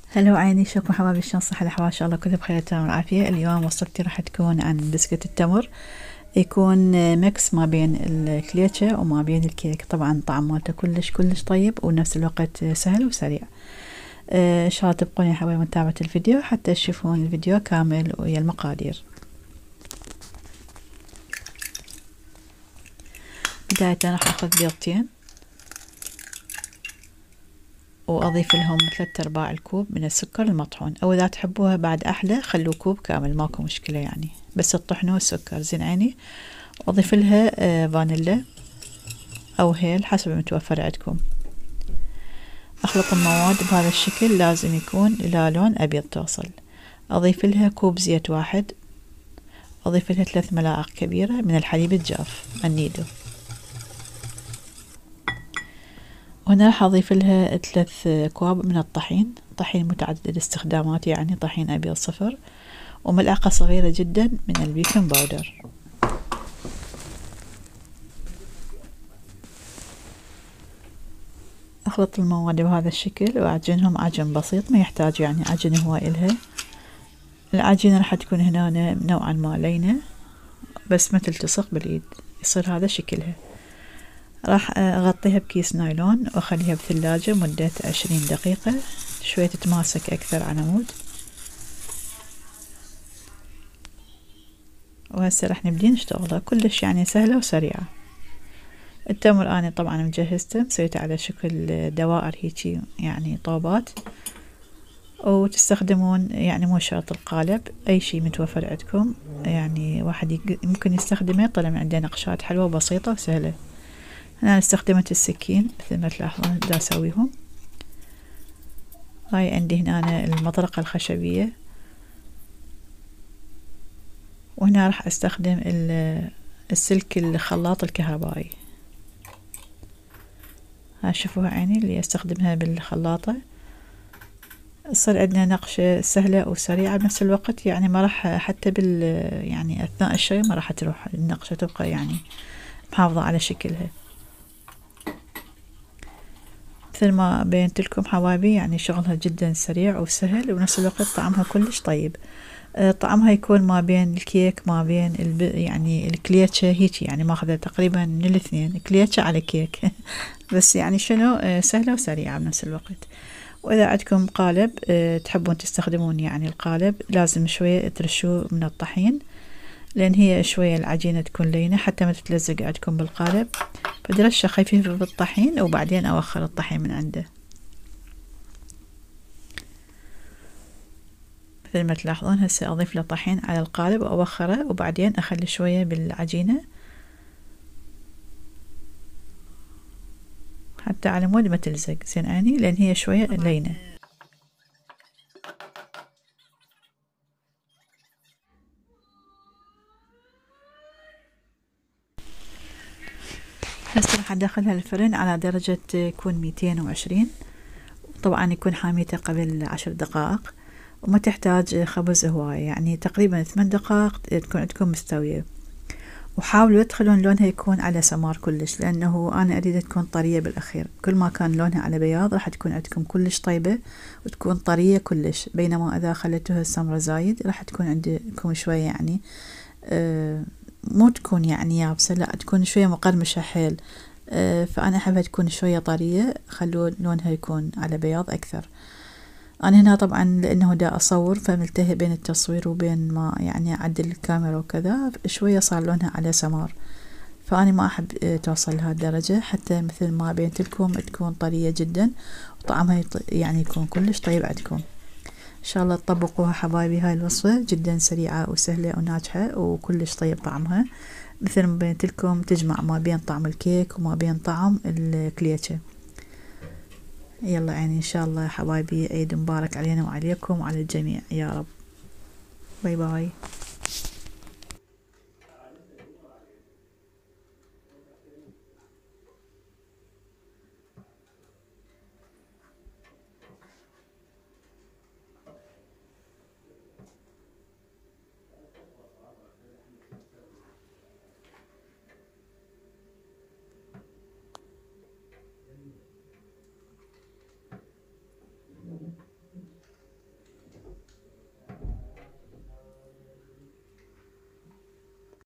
هلو عيني، شكرا حبايبي، شلون صحة الأحوال؟ إن شاء الله كلكم بخير تمام العافية. اليوم وصفتي راح تكون عن بسكوت التمر، يكون ميكس ما بين الكليتشة وما بين الكيك. طبعا طعم مالته كلش كلش طيب ونفس الوقت سهل وسريع. إن شاء الله تبقون يا حبايبي متابعة الفيديو حتى تشوفون الفيديو كامل ويا المقادير. بداية راح أخذ بيضتين وأضيف لهم 3/4 الكوب من السكر المطحون، أو إذا تحبوها بعد أحلى خلوه كوب كامل ماكو مشكلة يعني، بس تطحنوا السكر زين عيني. وأضيف لها فانيلا أو هيل حسب المتوفر عندكم. أخلط المواد بهذا الشكل، لازم يكون إلى لون أبيض توصل. أضيف لها كوب زيت واحد، أضيف لها 3 ملاعق كبيرة من الحليب الجاف النيدو، وهنا راح أضيف لها 3 أكواب من الطحين، طحين متعدد الاستخدامات يعني طحين أبيض صفر، وملعقة صغيرة جدا من البيكنج باودر. أخلط المواد بهذا الشكل وأعجنهم عجن بسيط، ما يحتاج يعني عجن هواي إلها. العجينة راح تكون هنا نوعا ما لينة بس ما تلتصق بالإيد، يصير هذا شكلها. راح أغطيها بكيس نايلون وأخليها بثلاجة مدة 20 دقيقة شوية تتماسك أكثر على مود. وهسه راح نبدي نشتغلها، كلش يعني سهلة وسريعة. التمر أنا طبعا مجهزته، مسويته على شكل دوائر هيجي يعني طوبات، وتستخدمون يعني مو شرط القالب، أي شي متوفر عندكم يعني واحد ممكن يستخدمه، طلع من عنده نقشات حلوة بسيطة وسهلة. أنا استخدمت السكين مثل ما تلاحظون دا أسويهم. هاي عندي هنا المطرقة الخشبية، وهنا راح استخدم السلك الخلاط الكهربائي. ها شوفوها عيني اللي استخدمها بالخلاطة، تصير عندنا نقشة سهلة وسريعة بنفس الوقت، يعني ما راح حتى يعني أثناء الشي ما راح تروح النقشة، تبقى يعني محافظة على شكلها. مثل ما بينت لكم حبايبي يعني شغلها جدا سريع وسهل وبنفس الوقت طعمها كلش طيب. طعمها يكون ما بين الكيك ما بين يعني الكليتشة هيك، يعني ماخذة تقريبا من الاثنين، كليتشة على كيك بس يعني شنو سهلة وسريعة بنفس الوقت. وإذا عندكم قالب تحبون تستخدمون يعني القالب، لازم شوية ترشوه من الطحين لأن هي شوية العجينة تكون لينة حتى ما تتلزق عندكم بالقالب، فدرشة خفيفة بالطحين وبعدين أوخر الطحين من عنده. مثل ما تلاحظون هسه أضيف له طحين على القالب وأوخره، وبعدين أخلي شوية بالعجينة حتى على مود ما تلزق زين عيني، لأن هي شوية لينة. هسه راح أدخلها الفرن على درجة يكون 220، طبعا يكون حاميته قبل 10 دقائق، وما تحتاج خبز هواية، يعني تقريبا 8 دقائق تكون عندكم مستوية. وحاولوا تخلون لونها يكون على سمار كلش، لأنه أنا أريد تكون طرية بالأخير. كل ما كان لونها على بياض راح تكون عندكم كلش طيبة وتكون طرية كلش، بينما إذا خليتوها سمرة زايد راح تكون عندكم شوية يعني مو تكون يعني يابسة، لا تكون شوية مقرمشة حيل. فأنا أحبها تكون شوية طرية، خلوا لونها يكون على بياض أكثر. أنا هنا طبعا لأنه دا أصور فملتهي بين التصوير وبين ما يعني أعدل الكاميرا وكذا، شوية صار لونها على سمار، فأنا ما أحب توصل لهذه الدرجة، حتى مثل ما بينت لكم تكون طرية جدا وطعمها يعني يكون كلش طيب عندكم. إن شاء الله تطبقوها حبايبي، هاي الوصفة جدا سريعة وسهلة وناجحة وكلش طيب طعمها، مثل ما بينت لكم تجمع ما بين طعم الكيك وما بين طعم الكليتشة. يلا يعني إن شاء الله يا حبايبي عيد مبارك علينا وعليكم وعلى الجميع يا رب. باي باي.